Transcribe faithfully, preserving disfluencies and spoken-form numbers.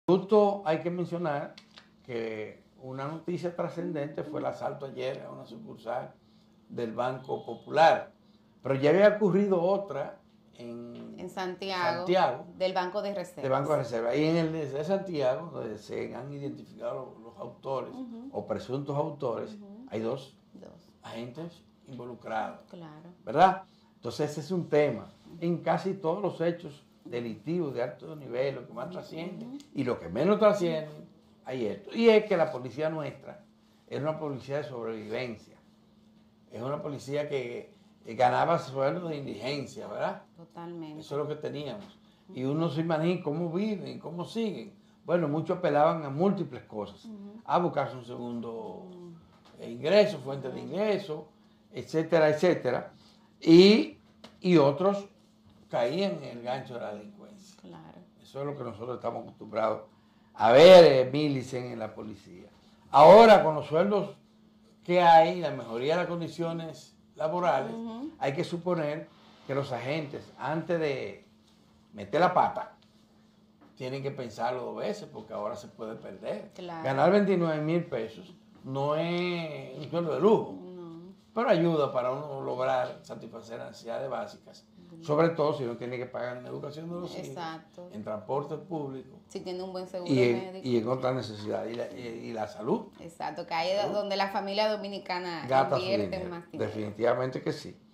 Justo hay que mencionar que una noticia trascendente fue el asalto ayer a una sucursal del Banco Popular, pero ya había ocurrido otra en, en Santiago, Santiago, del Banco de Reservas. Del Banco de Reservas. Y en el de Santiago, donde se han identificado los, los autores uh-huh. o presuntos autores, uh-huh. hay dos, dos agentes involucrados. Claro. ¿Verdad? Entonces ese es un tema. En casi todos los hechos delictivos de alto nivel, lo que más trascienden uh-huh. y lo que menos trascienden, hay esto. Y es que la policía nuestra es una policía de sobrevivencia. Es una policía que, que ganaba sueldos de indigencia, ¿verdad? Totalmente. Eso es lo que teníamos. Uh-huh. Y uno se imagina cómo viven, cómo siguen. Bueno, muchos apelaban a múltiples cosas. Uh-huh. A buscarse un segundo uh-huh. ingreso, fuente uh-huh. de ingreso, etcétera, etcétera. Y, y otros caían en el gancho de la delincuencia. Claro. Eso es lo que nosotros estamos acostumbrados a ver, eh, Milicen, en la policía. Ahora, con los sueldos que hay, la mejoría de las condiciones laborales, uh-huh. hay que suponer que los agentes, antes de meter la pata, tienen que pensarlo dos veces, porque ahora se puede perder. Claro. Ganar veintinueve mil pesos no es un sueldo de lujo, no. pero ayuda para uno lograr satisfacer necesidades básicas. Sobre todo si uno tiene que pagar en educación de los hijos, exacto. en transporte público. Si tiene un buen seguro y en, médico. Y en otras necesidades. Y la, y, y la salud. Exacto, que ahí es donde la familia dominicana gasta invierte más dinero. Definitivamente que sí.